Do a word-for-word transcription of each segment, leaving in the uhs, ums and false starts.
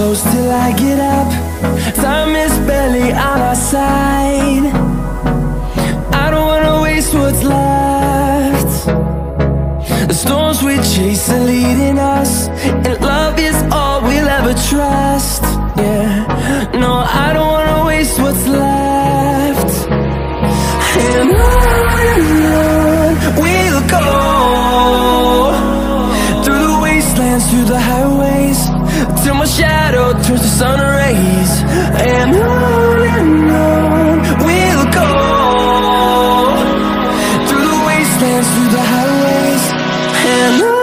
close till I get up. Time is barely on our side. I don't wanna waste what's left. The storms we chase are leading us, and love is all we'll ever trust. Yeah, no, I don't wanna waste what's left. And on and on we'll go, through the wastelands, through the highways, till my shadow turns to sun rays. And on and on we'll go, through the wastelands, through the highways, and on.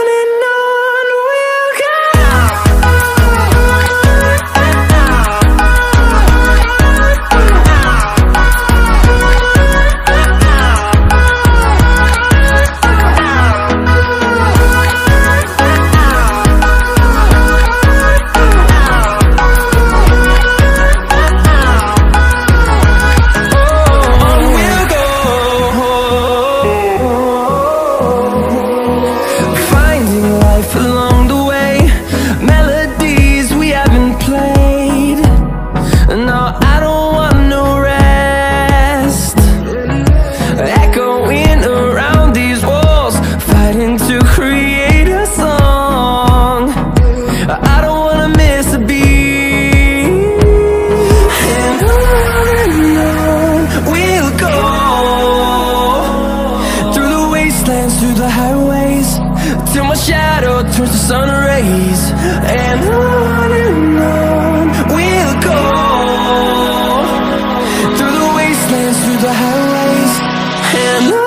Through the highways, till my shadow turns to sun rays. And on and on we'll go, through the wastelands, through the highways, and on.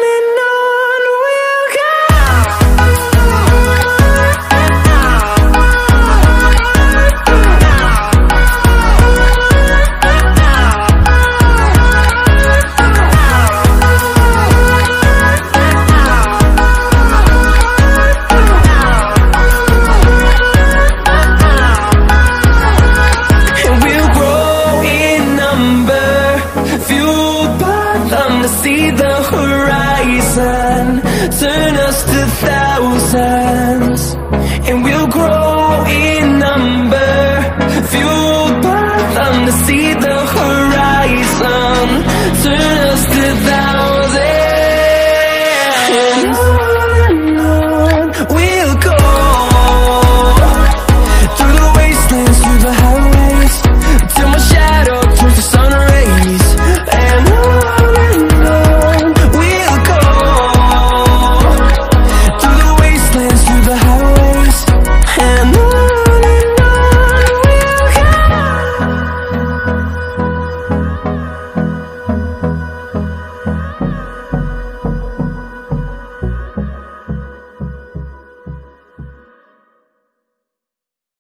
See the horizon turn us to thousands, and we'll grow in number, fueled by them to see the horizon turn